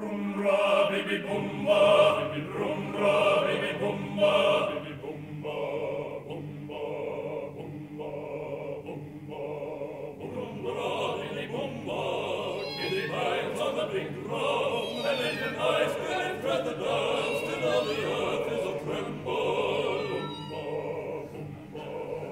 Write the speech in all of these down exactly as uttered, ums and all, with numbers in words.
Rumra, bibi, bumba, bibi, rumra, bibi, bumba, bibi, bumba, bumba, bumba, bumba, rumra, bibi, bumba. Kitty bites on the big drum, and in the night will thread the dance till all the earth is a-tremble. Bumba, bumba.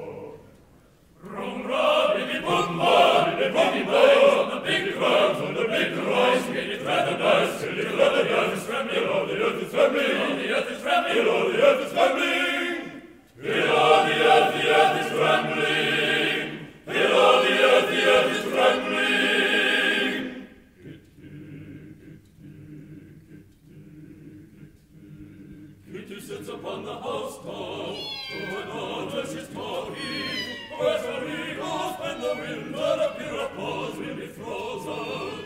Rumra, bibi, bumba, bibi, bumba, on the big drums, on the big drums, kitty thread the dance till the earth is trembling, oh, the earth is trembling, oh, the earth is trembling, oh, the earth is trembling. Till all the earth, the earth is trembling, till all the earth, the earth is trembling. Kitty sits upon the housetop, to an altar she's talking, where's her eagles when the wind or a pair of paws will be frozen.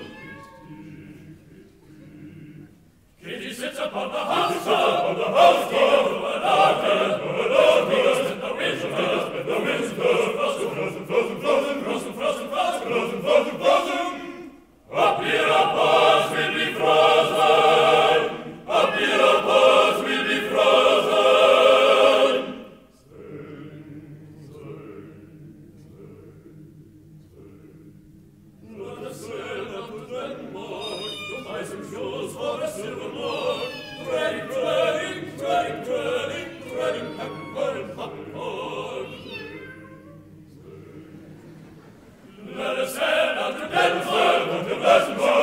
Kitty sits upon the housetop, on the housetop, to an altar, to an altar, and the wind blows, and the wind blows, frozen, frozen, frozen, frozen, frozen, frozen, frozen, frozen, frozen. A pair of paws will be frozen, a pair of paws will be frozen. Let us sail down to Denmark, to buy some shoes for a silver mark, treading, treading, treading, treading, treading pepper and popcorn. Let us sail down to Denmark, to buy some shoes